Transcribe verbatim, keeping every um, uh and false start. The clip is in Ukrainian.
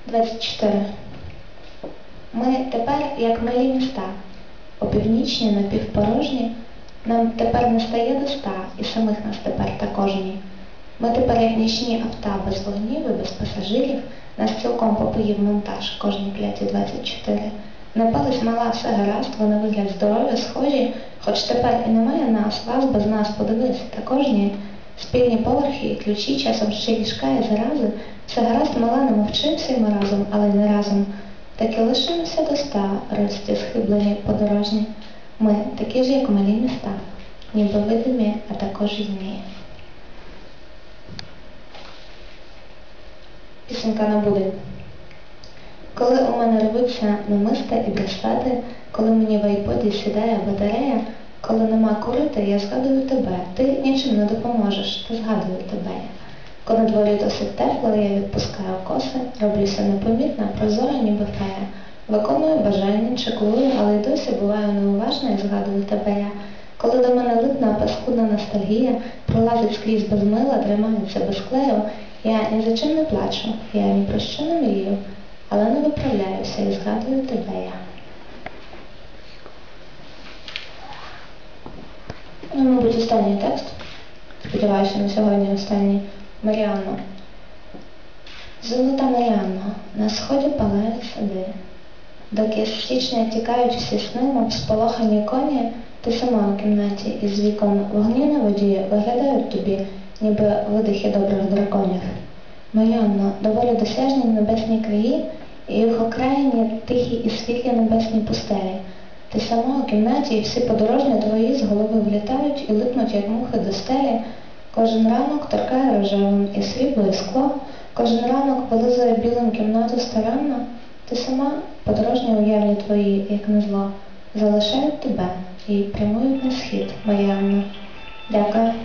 двадцять чотири. Ми тепер як малі міста, опівнічні, напівпорожні, нам тепер не стає до ста, і самих нас тепер також ні. Ми тепер як нічні авта без вогнів і без пасажирів, нас цілком попоїв монтаж кожні кляті двадцять чотири. Напались мала, все гаразд, вони вигляд здорові, схожі, хоч тепер і немає нас, вас без нас, подивись, також ні. Спільні поверхи, ключі, часом ще ліжка і зарази, все гаразд, мала, не мовчи всі ми разом, але не разом. Так і лишимося до ста, рості схиблені подорожні. Ми такі ж, як малі міста, ніби видимі, а також і змії. Пісенька на будень. Коли у мене рвуться намиста і браслети, коли мені в айподі сідає батарея, коли нема курити, я згадую тебе, ти нічим не допоможеш, та згадую тебе. Коли на дворі досить тепло, я відпускаю коси, роблюся непомітна, прозора, ніби фея. Виконую бажання, чеклую, але й досі буваю неуважна і згадую тебе я. Коли до мене липна паскудна ностальгія, пролазить скрізь без мила, тримається без клею, я ні за чим не плачу, я ні про що не мрію, але не виправляюся і згадую тебе я. Ну, мабуть, останній текст. Сподіваюся, на сьогодні останній. Маріанна. Золота Маріанна, на сході палають сади. Доки з січня тікають всі сни, мов сполохані коні, ти сама у кімнаті із вікон вогні на воді виглядають тобі, ніби видихи добрих драконів. Маріанна, доволі досяжні небесні краї, і їх окраїні тихі і світлі небесні пустелі. Ти сама у кімнаті, і всі подорожні твої з голови влітають і липнуть, як мухи до стелі. Кожен ранок торкає рожевим і срібло, і скло, кожен ранок вилизує білим кімнату старанно. Ти сама, подорожні уявні твої, як на зло, залишають тебе і прямують на схід, Маріанна. Дякую.